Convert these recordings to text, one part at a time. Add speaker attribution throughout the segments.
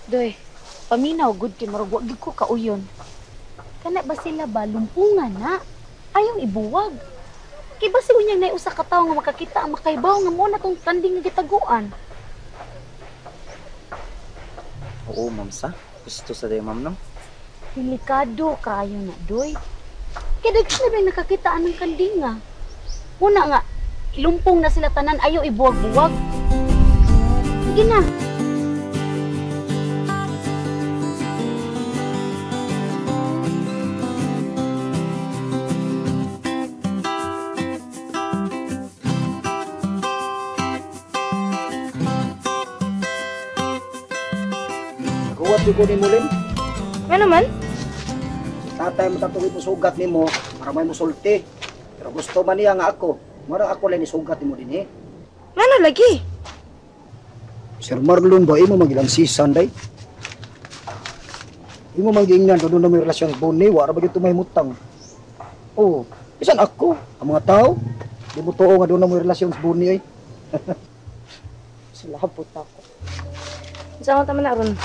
Speaker 1: Doy, paminaw good kay murag wa gyud ko kauyon. Kana ba sila ba lumpungan na? Ayaw ibuwag. Kay basi unyang nay usa ka tawo nga makakita ang makaibaw nga mo na tong kanding nga gitaguan.
Speaker 2: Oo, ma'am sa. Gusto sa day, ma'am, no?
Speaker 1: Delikado kayo na, Doy. Kaya daghan na ba nakakita anong kandinga? Una nga, ilumpong na sila tanan, ayaw ibuwag-buwag. Sige na.
Speaker 3: Kuwat yung kunin mo rin.
Speaker 1: Nga naman?
Speaker 3: Tatay mo tatungin mo sugat ni mo para may musulti. Pero gusto man niya nga ako. Marang ako lang isugat ni mo din eh.
Speaker 1: Nga na lagi?
Speaker 3: Sir Marlon ba, imo magilang sisan day? Imo magingnan doon na may relasyon buni, wala ba ito may mutang? Oh, isan ako, ang mga tao, di mo too nga doon na may relasyon buni ay.
Speaker 1: Sulabot ako. Saan ka naman naroon?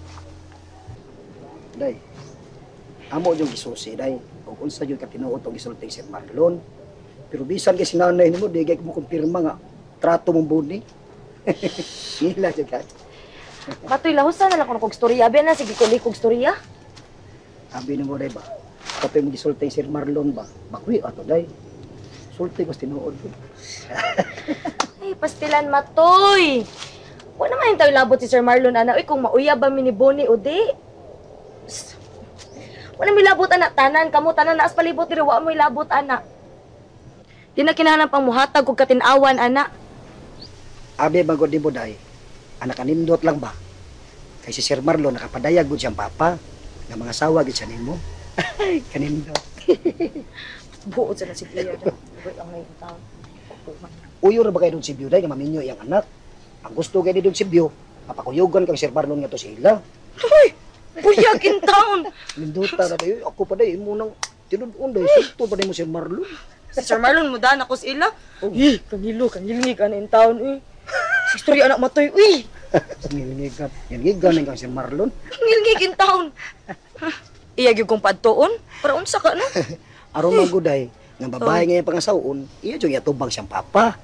Speaker 3: Day, amo yung gisusi day. Kung unsa yung katinuot ang gisulting Sir Marlon. Pero bisan kay sinanay nimo, di kay mo kumpirma nga trato mong buni. Hila dyan ka.
Speaker 1: Katoy lahusan na lang kung storya. Abi na, sige kulik kong storya.
Speaker 3: Sabi ni mo, day ba? Kapag mo gisultay Sir Marlon ba? Bakwi ato, day. Sultay mas tinuod ko.
Speaker 1: Ay, pastilan matoy. Wala naman yung tayo labot si Sir Marlon, ana. Uy, kung mauya ba mini Boni o di? Psst. Wala may labot, anak. Tanan, kamo, tanan, naas palibot nila. Wala mo labot, anak. Di na kinahanap pang muhatag kung katinawan, anak.
Speaker 3: Abi bagod ni mo, day. Anak kanindot lang ba? Kay si Sir Marlon nakapadayag gud siyang papa. Nga mga sawa gid siya nimo. Kanindot.
Speaker 1: Buod sa na si Pia. Buod ang ngayon taon.
Speaker 3: Uyo ra ba kayo dun si Biyo, day, nga maminyo iyang anak? Ang gusto kayo dun si Biyo, mapakuyugan kang Sir Marlon nga to sila.
Speaker 1: Uy! Buyag in town!
Speaker 3: Ninduta na tayo, ako pa day, imo nang tinudun day, susto pa day mo Sir Marlon.
Speaker 1: Si Sir Marlon mo daan ako sa ila. Eh, kangilingig ka na in town, eh. Si Story anak matoy, uy!
Speaker 3: Ngilngigan, ngilngigan kang Sir Marlon.
Speaker 1: Kangilingig in town. Iyag yung kong padtoon, para unsa ka na.
Speaker 3: Aron man gud day, nga babae nga yung pangasawon, iya jud yatubang siyang papa.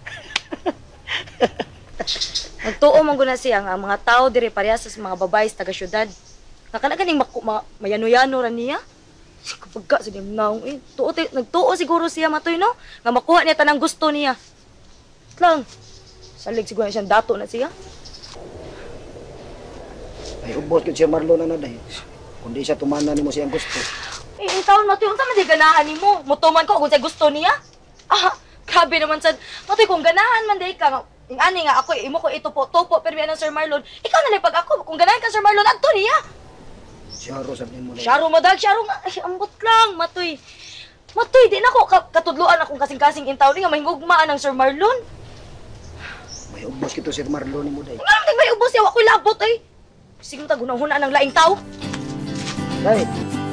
Speaker 1: Nagtuo man guna siya nga ang mga tao diri parehas sa mga babae sa taga syudad. Nakana kaning mayano-yano ra niya. Kapagka sa naong eh. Nagtuo siguro siya matoy no? Nga makuha niya tanang gusto niya. Lang. Salig siguro na siyang dato na siya.
Speaker 3: Ay ubos kid Sir Marlon na day. Kundi siya tumana nimo siyang gusto.
Speaker 1: Eh, in taon matoy, unsa man di ganahan nimo? Mutuman ko kung siya gusto niya. Ah, grabe naman sad. Matoy kung ganahan man day ka, ani nga ako imo ko itupo-tupo pero yan ang Sir Marlon. Ikaw na lang pag ako kung ganahan ka Sir Marlon adto niya.
Speaker 3: Syaro sabi mo day.
Speaker 1: Syaro madag, syaro nga. Ay, ambot lang, matoy. Matoy, di na ko katudluan akong kasing-kasing in taon nga mahingugmaan ng Sir Marlon.
Speaker 3: May ubos kito Sir Marlon nimo day.
Speaker 1: Nga naman may ubos yaw ako'y labot ay. Sige mo tagunang-huna ng laing tao.
Speaker 3: Day.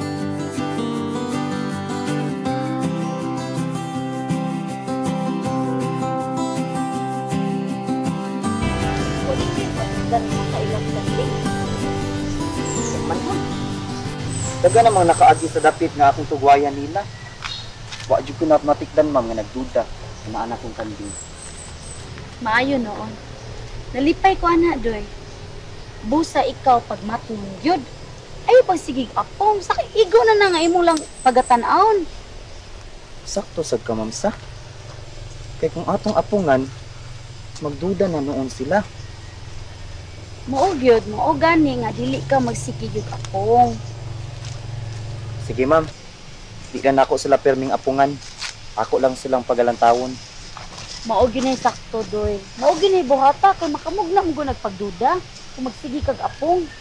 Speaker 2: Daga namang nakaagi sa dapit nga akong tugwayan nila. Wa jud ko na matikdan, ma'am, nga nagduda. Inaanak kong kanding.
Speaker 1: Maayo noon. Nalipay ko ana, Doy. Busa ikaw pag matong yun. Ay, pag sigig apong, sakit igo na nga imo lang pagatan-aon.
Speaker 2: Sakto sad ka, ma'am, sa. Kay kung atong apungan, magduda na noon sila.
Speaker 1: Mao gyud, mao gani nga dili ka magsigig og apong.
Speaker 2: Sige, ma'am. Di ka na ako sila perming apungan. Ako lang silang pagalantawon.
Speaker 1: Mao gyud sakto, Doy. Mao gyud buhata kay makamugna mo nagpagduda kung magsigi kag apong.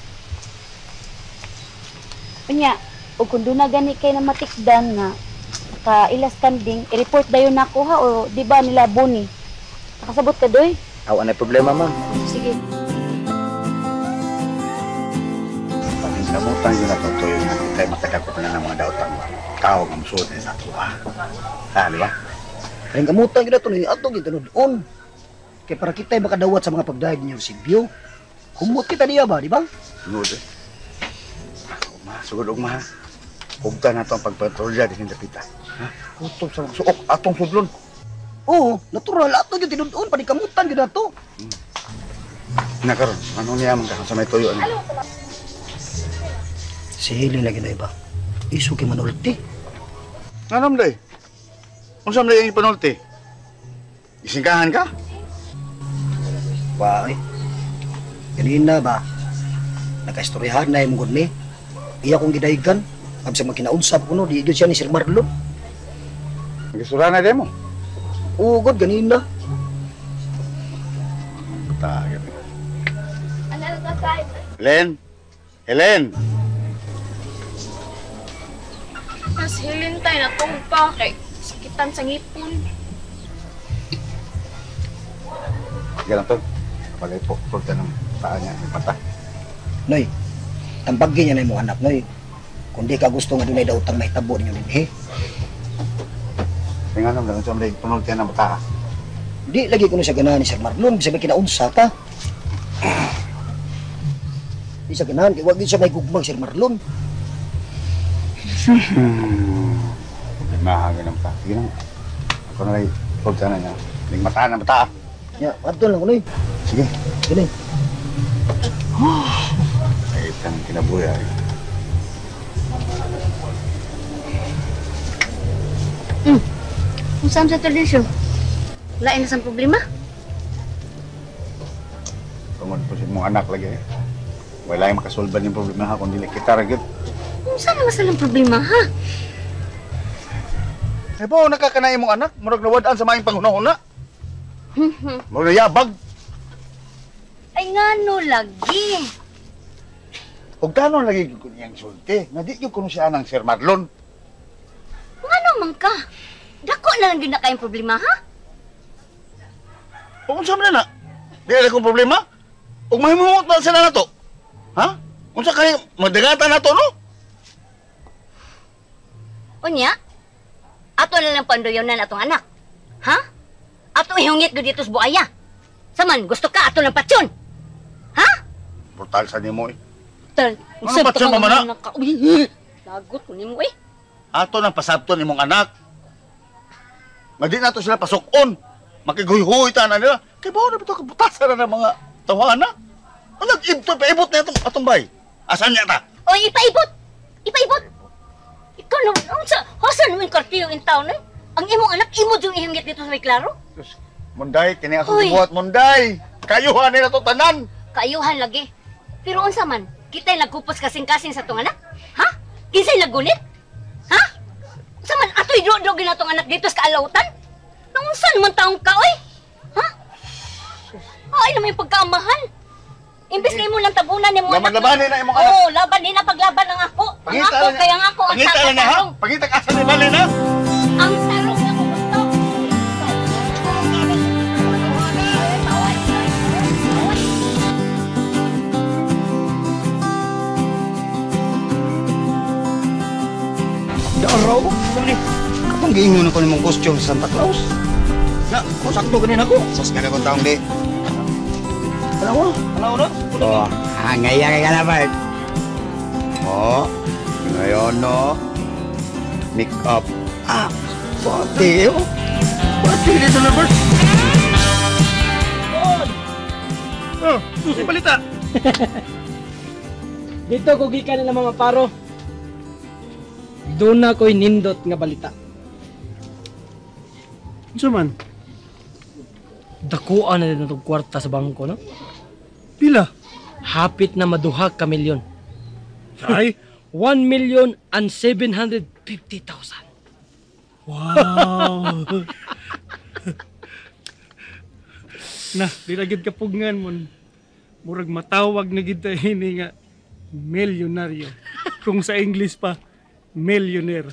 Speaker 1: Unya, ug kung doon na gani kay na matikdan nga nakailas kanding, i-report dayon nako ha o di ba nila Boni? Nakasabot ka, Doy?
Speaker 2: Aw, anay problema, ma'am.
Speaker 1: Sige.
Speaker 4: Kamutan yun na ito yung nakitay matagakot na ng mga daotang tao ang suot sa ato ha. Ha, di ba?
Speaker 3: Kaya kamutan kita ito, ato kita doon. Kaya para kita makadawat sa mga pagdahig niyo si Biyo. Humot kita niya ba, di ba?
Speaker 4: Sunod eh. Sugod ugma ha. Hugta na ito ang pagpatrolya din sa pita. Ha? Kutob sa mga suok atong sudlon.
Speaker 3: Oo, natural. Ato yung tinudoon, panikamutan yun na to.
Speaker 4: Nakaroon, ano niya man ka sa may tuyo ano?
Speaker 3: Si Helen lagi na iba. Isu kay manulti.
Speaker 4: Anam day? Kung saan day yung ipanulti? Isingkahan ka?
Speaker 3: Why? Ganina ba? Nakaistoryahan na yung mungod ni. Iya kong gidaigan. Absa magkinausap ko no, di igil siya ni Sir Marlon.
Speaker 4: Nagisura na din mo?
Speaker 3: Oo, God, ganina.
Speaker 4: Tagad. Helen? Helen?
Speaker 1: Mas hilintay na tong pa kay sakitan sa ngipon.
Speaker 4: Ganun to. Kapag po, ka ng paa niya, yung pata.
Speaker 3: Noy, tambagin niya na yung mga anak, Noy. Kung di ka gusto nga doon ay dautang may tabo ninyo din, eh.
Speaker 4: Kaya nga naman, saan day panulti ng bata.
Speaker 3: Di lagi ko na siya ganahan ni Sir Marlon, bisa may kinaunsa ka. Di siya ganahan, kaya huwag din siya may gugmang Sir Marlon.
Speaker 4: Mahagin ng bata. Sige na. Ako na lang, panulti na niya. May mata ng bata.
Speaker 3: Ya, adto lang ko, Noy.
Speaker 4: Sige.
Speaker 3: Gani.
Speaker 4: Ay, tanong kinabuya.
Speaker 5: Kung saan sa tradisyon? Lain na sa problema?
Speaker 4: Tungod po si mong anak lagi. Wala yung makasolban yung problema ha, kung dili kita ragit.
Speaker 5: Kung saan na masalang problema, ha?
Speaker 4: Eh po, nakakanay mong anak, murag nawadaan sa maing panghuna-huna. Murag nayabag.
Speaker 5: Ay nga no, lagi.
Speaker 4: Huwag tanong lagi ko niyang sulti. Nga di yung kuno siya ng Sir Marlon.
Speaker 5: Nga naman ka. Dako na lang din na kayong problema, ha?
Speaker 4: Kung saan na na? Di ala kong problema? Huwag mahimumot na sila na to. Ha? Kung saan kayo magdagatan na to, no?
Speaker 5: Unya, ato na lang pandoyonan atong anak. Ha? Ato ihungit ko dito sa buaya. Saman, gusto ka ato lang patsyon. Ha?
Speaker 4: Brutal sa nimo eh.
Speaker 5: Tal,
Speaker 4: Ano patsyon mo man na?
Speaker 5: Lagot ko nimo eh.
Speaker 4: Ato nang pasabton imong anak. Nga di na to sila pasukon. Makiguy-huy ta na nila. Kaya ba na ito kabutasan na ng mga tawana? Ano nag-ibot na itong atong bay? Asan niya ta?
Speaker 5: O, ipaibot! Ipaibot! Ikaw naman, ang sa hasan mo yung kartiyo in town eh. Ang imong anak, imo yung ihingit dito sa may klaro.
Speaker 4: Diyos, Munday, kini ako
Speaker 5: Uy.
Speaker 4: gibuhat Munday. Kayuhan nila to tanan.
Speaker 5: Kaayuhan lagi. Pero unsa man, kita'y nagkupos kasing-kasing sa tong anak? Ha? Kinsa'y nagunit? Ha? Unsa man, ato'y do-do na tong anak dito sa kaalawtan? Nung unsa naman taong ka, oy? Ha? Ay, naman yung pagkaamahal. Imbes na imo lang tabunan ni mo anak.
Speaker 4: Laban-labanin na imong anak.
Speaker 5: Oo, laban din na paglaban ng ako. Ang
Speaker 4: Pangita
Speaker 5: ako,
Speaker 4: na-
Speaker 5: kaya nga ako ang
Speaker 4: Pangita na na ha?
Speaker 5: tarong.
Speaker 4: Pangita ka sa nibali na?
Speaker 5: Ang tarong na ko gusto.
Speaker 3: Daan raw ko. Dali. Kapag giingon ako ni mong costume sa Santa Claus. Na, kung sakto ganin ako.
Speaker 4: Sos ka na kong taong di.
Speaker 3: Alaw na.
Speaker 4: Oh, ngaya ka na ba? Oh, ngayon no. Make up.
Speaker 3: Pati yun. Pati dito na first.
Speaker 6: Oh, si balita. Dito ko gikan na mga paro. Doon na ko'y nindot nga balita. Ano man? Dakuan na din itong kwarta sa bangko, no? Pila? Hapit na maduha ka milyon. Ay? 1,750,000. Wow! Na, dilagid ka pugngan mo. Murag matawag na kita ini nga milyonaryo. Kung sa English pa, millionaire.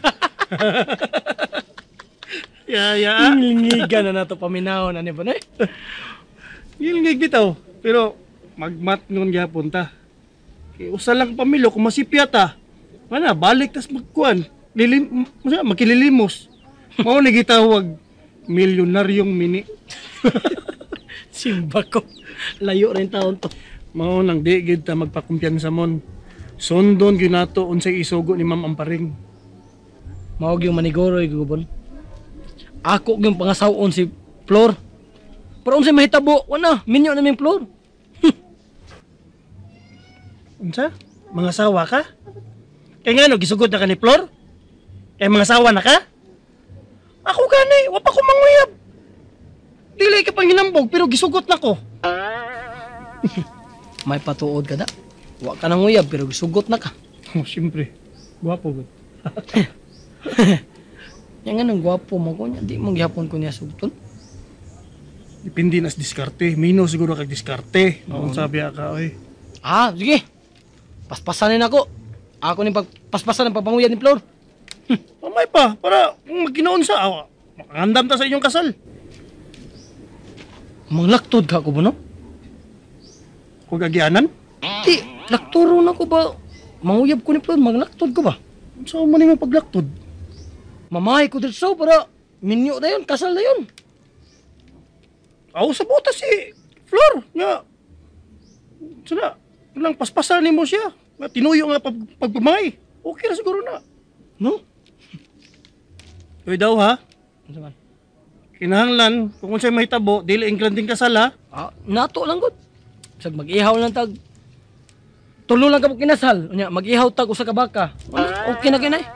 Speaker 6: Ya. Ngilngiga na nato paminahon ani ba na? Ngilngig bitaw, pero magmat ngon gyapon ta. Kay usa lang pamilyo kung masipya ta. Mana balik tas magkuan. Makililimos. Mao ni gitawag milyonaryong mini. Simba ko. Layo rin taon to. Mao nang di gid ta magpakumpiyansa mon. Sondon gyud nato unsay isugo ni Ma'am Amparing.
Speaker 7: Mao gyud maniguro gubon. Ako gyud pangasawon si Flor. Pero unsay mahitabo, wala minyo na ming Flor.
Speaker 6: Unsa? Mga sawa ka? Kay ngano gisugod na ka ni Flor? Kay mga sawa na ka? Ako gani, wa pa ko manguyab. Dili ka pang hinambog pero gisugot na ko.
Speaker 7: May patuod ka da. Wa ka nang uyab pero sugot na ka.
Speaker 6: Oh, siyempre. Gwapo gud.
Speaker 7: Yang anong gwapo mo ko niya, di mong gyapon ko niya sugton.
Speaker 6: Depende nas diskarte. Mino siguro kag diskarte. Maun sabi ka oy.
Speaker 7: Ah, sige. Paspasanin ako. Ako ni pagpaspasan ng pagpanguyab ni Flor.
Speaker 6: Pamay pa para kung magkinoon sa awa. Makandam ta sa inyong kasal.
Speaker 7: Manglaktod ka ko ba no?
Speaker 6: Kung agyanan?
Speaker 7: Di, lakturo na ko ba? Manguyab ko ni Flor, maglaktod ko ba?
Speaker 6: Saan mo mo paglaktod?
Speaker 7: Mamahay ko dito para minyo na yun, kasal na yun.
Speaker 6: Ako sa buta si Flor. Nga, sana, lang paspasan ni mo siya. Nga, tinuyo nga pagpamay. Okay na siguro na.
Speaker 7: No?
Speaker 6: Uy daw ha?
Speaker 7: Ano man?
Speaker 6: Kinahanglan, kung unsay mahitabo, dili inglanding kasal ha?
Speaker 7: Ah, nato lang gud. Sag mag-ihaw lang tag. Tulo lang ka mo kinasal. Unya, mag-ihaw tag usa ka baka. Ano, okay na kinay.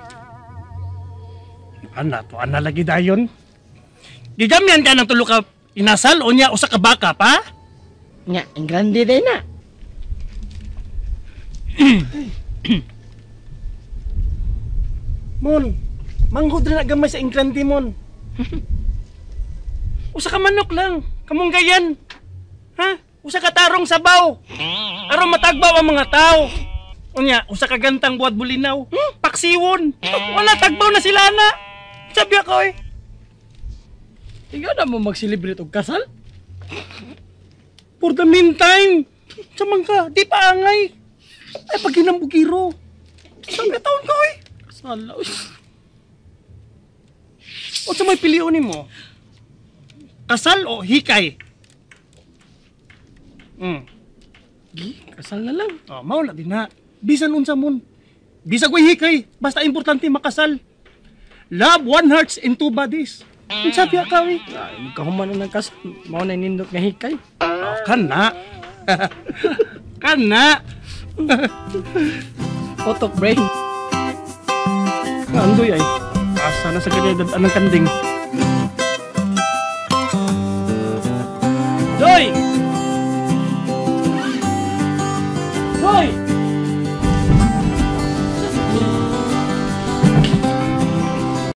Speaker 6: Ana lagi dayon. Gigamyan ka ng tulo ka inasal, unya usa ka baka pa?
Speaker 7: Nya, ang grande din na.
Speaker 6: Mon, manghod na gamay sa ingrandi mon. Usa ka manok lang, kamong gayan. Ha? Usa ka tarong sabaw. Aron matagbaw ang mga tao. Unya, usa ka gantang buhat bulinaw. Paksiwon. Wala tagbaw na sila na. Sabi ako eh.
Speaker 7: Ikaw na mo mag-celebrate og kasal?
Speaker 6: For the meantime, samang ka, di pa angay. Ay, pag ginambugiro. Saan ka taon ka eh?
Speaker 7: Kasal.
Speaker 6: O sa may piliunin mo? Kasal o hikay?
Speaker 7: Kasal na lang.
Speaker 6: Oh, maula din na. Bisan unsa mon. Bisa ko'y hikay. Basta importante makasal. Love, one hearts, and two bodies. Ang sabi ka eh.
Speaker 7: Ay, kahuman na ng kasal. Mao na nindot nga hikay.
Speaker 6: Oh, kana. Kana.
Speaker 7: Otok brain.
Speaker 6: Andoy ay. Asa na sa kanila anang kanding.
Speaker 7: Doy!